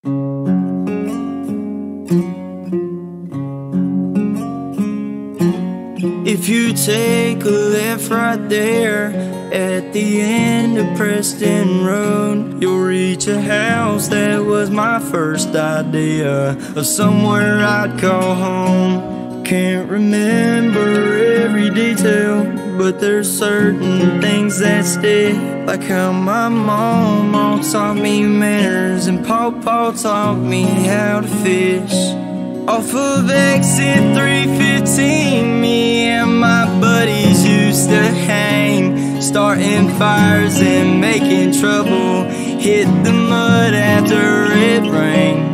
If you take a left right there at the end of Preston Road, you'll reach a house that was my first idea of somewhere I'd call home. Can't remember every detail, but there's certain things that stick, like how my mom taught me manners and Pawpaw taught me how to fish. Off of exit 315, me and my buddies used to hang, starting fires and making trouble, hit the mud after it rained.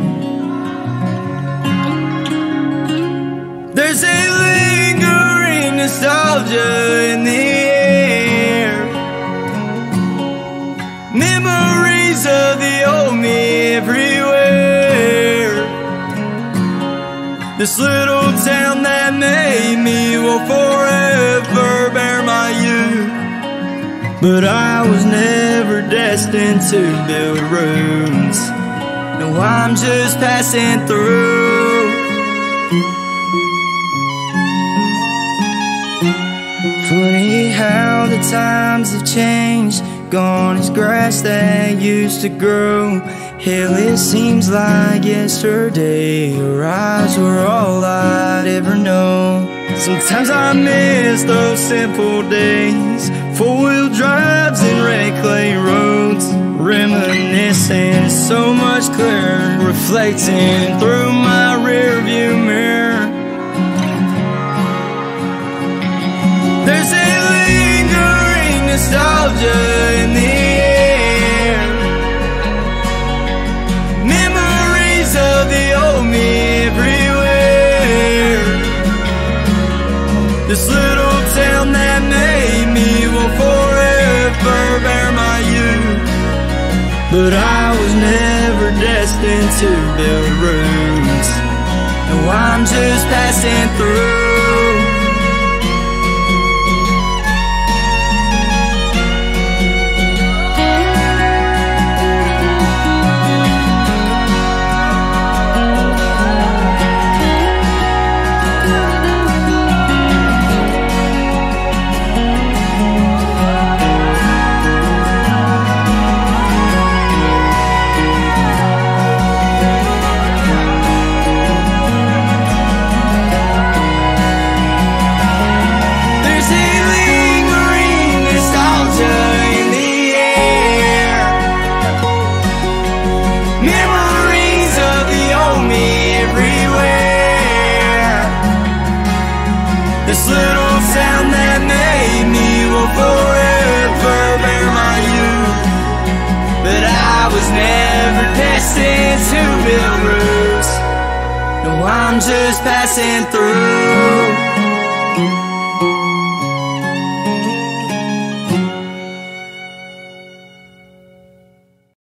There's a lingering nostalgia in the air, memories of the old me everywhere. This little town that made me will forever bear my youth, but I was never destined to build rooms. No, I'm just passing through. Funny how the times have changed. Gone is grass that used to grow. Hell, it seems like yesterday your eyes were all I'd ever know. Sometimes I miss those simple days, four-wheel drives and red clay roads. Reminiscing so much clearer, reflecting through my rearview mirror. There's a lingering nostalgia in the air, memories of the old me everywhere. This little town that made me will forever bear my youth, but I was never destined to build rooms. No, I'm just passing through. This little town that made me will forever bear my youth, but I was never destined to build roofs. No, I'm just passing through.